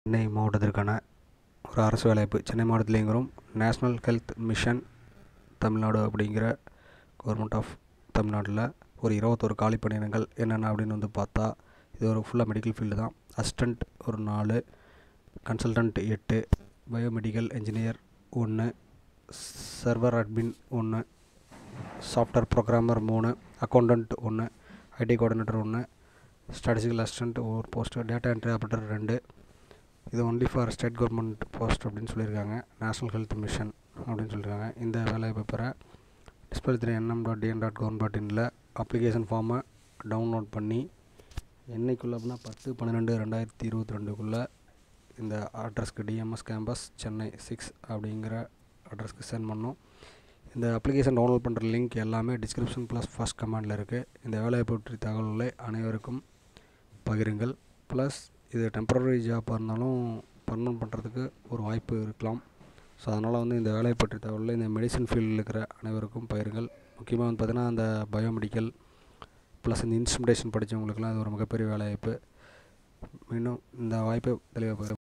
சென்னை மாவட்டத்திற்கான ஒரு அரசு வேலைவாய்ப்பு. சென்னை மாவட்டத்தில் இயங்கும் நேஷ்னல் ஹெல்த் மிஷன் தமிழ்நாடு அப்படிங்கிற கவர்மெண்ட் ஆஃப் தமிழ்நாட்டில் ஒரு 21 காலி பணியிடங்கள் என்னென்ன அப்படின்னு பார்த்தா, இது ஒரு ஃபுல்லாக மெடிக்கல் ஃபீல்டு தான். அசிஸ்டண்ட் ஒரு 4, consultant 8, biomedical engineer 1, server admin 1, software programmer 3, accountant 1, IT coordinator 1, statistical assistant ஒரு போஸ்ட், டேட்டா என்ட்ரி ஆப்ரேட்டர் 2. இது only for state government post அப்படின்னு சொல்லியிருக்காங்க. நேஷ்னல் ஹெல்த் மிஷன் அப்படின்னு சொல்லியிருக்காங்க. இந்த வேலையை பெற display3nm.dn.gov.in அப்ளிகேஷன் ஃபார்மை டவுன்லோட் பண்ணி என்னைக்குள்ளே அப்படின்னா 10/12/2022 இந்த அட்ரஸ்க்கு டிஎம்எஸ் கேம்பஸ் சென்னை 6 அப்படிங்கிற அட்ரஸ்க்கு சென்ட் பண்ணோம். இந்த அப்ளிகேஷன் டவுன்லோட் பண்ணுற லிங்க் எல்லாமே டிஸ்கிரிப்ஷன் ப்ளஸ் ஃபர்ஸ்ட் கமெண்டில் இருக்குது. இந்த வேலையை பற்றி தகவல்களை அனைவருக்கும் பகிருங்கள். ப்ளஸ் இது டெம்பரரி ஜாப்பாக இருந்தாலும் பர்மனன்ட் பண்ணுறதுக்கு ஒரு வாய்ப்பு இருக்கலாம். ஸோ அதனால் இந்த வேலையை பற்றி தகவலில் இந்த மெடிசன் ஃபீல்டில் இருக்கிற அனைவருக்கும் பகிருங்கள். முக்கியமாக பார்த்திங்கன்னா அந்த பயோமெடிக்கல் ப்ளஸ் இந்த இன்ஸ்ட்ருமெண்டேஷன் படித்தவங்களுக்குலாம் இது ஒரு மிகப்பெரிய வேலைவாய்ப்பு. இன்னும் இந்த வாய்ப்பை தெளிவாக பகிர